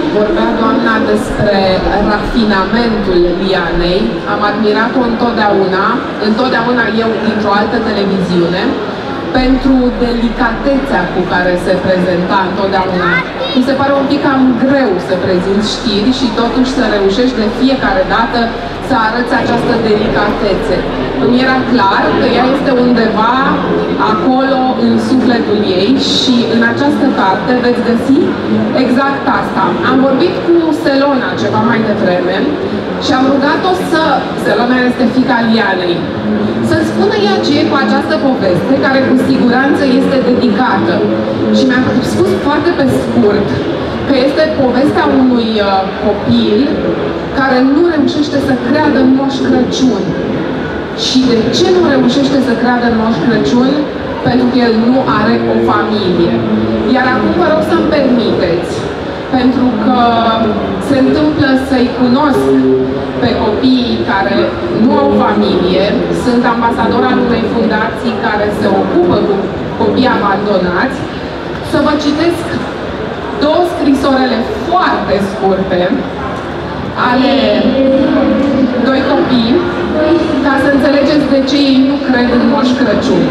vorbea doamna despre rafinamentul Lianei. Am admirat-o întotdeauna eu dintr-o altă televiziune, pentru delicatețea cu care se prezenta întotdeauna. Mi se pare un pic cam greu să prezinți știri și totuși să reușești de fiecare dată să arăți această delicatețe. Îmi era clar că ea este undeva acolo în sufletul ei și în această carte veți găsi exact asta. Am vorbit cu Selona ceva mai devreme și am rugat-o Selona este fiica Lianei, să-mi spună ea ce e cu această poveste, care cu siguranță este dedicată. Și mi-a spus foarte pe scurt că este povestea unui copil care nu reușește să creadă în Moș Crăciun. Și de ce nu reușește să creadă în Moș Crăciun? Pentru că el nu are o familie. Iar acum vă rog să-mi permiteți, pentru că se întâmplă să-i cunosc pe copiii care nu au familie. Sunt ambasador al unei fundații care se ocupă cu copii abandonați. Să vă citesc două scrisorele foarte scurte ale doi copii, ca să înțelegeți de ce ei nu cred în Moș Crăciun.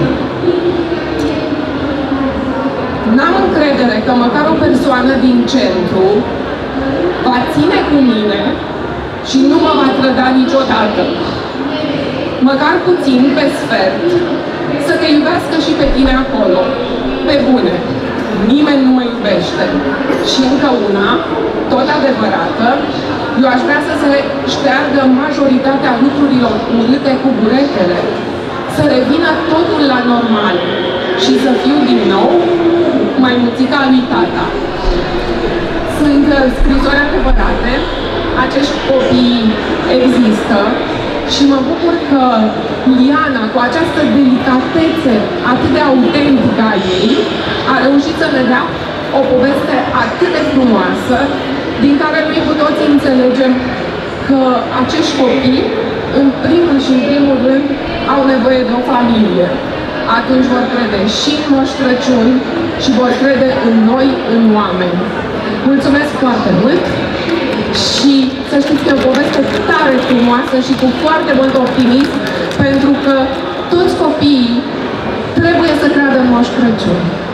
N-am încredere că măcar o persoană din centru va ține cu mine și nu mă va trăda niciodată. Măcar puțin, pe sfert, să te iubească și pe tine acolo. Pe bune, nimeni nu mă iubește. Și încă una, tot adevărată, eu aș vrea să se șteargă majoritatea lucrurilor urâte cu buretele, să revină totul la normal și să fiu din nou maimuțica lui tata. Sunt scrisori adevărate, acești copii există și mă bucur că Liana, cu această delicatețe atât de autentică a ei, a reușit să ne dea o poveste atât de frumoasă, din care noi cu toții înțelegem că acești copii, în primul și în primul rând, au nevoie de o familie. Atunci vor crede și în Moș Crăciun și vor crede în noi, în oameni. Mulțumesc foarte mult și să știți că e o poveste tare frumoasă și cu foarte mult optimism, pentru că toți copiii trebuie să creadă în Moș Crăciun.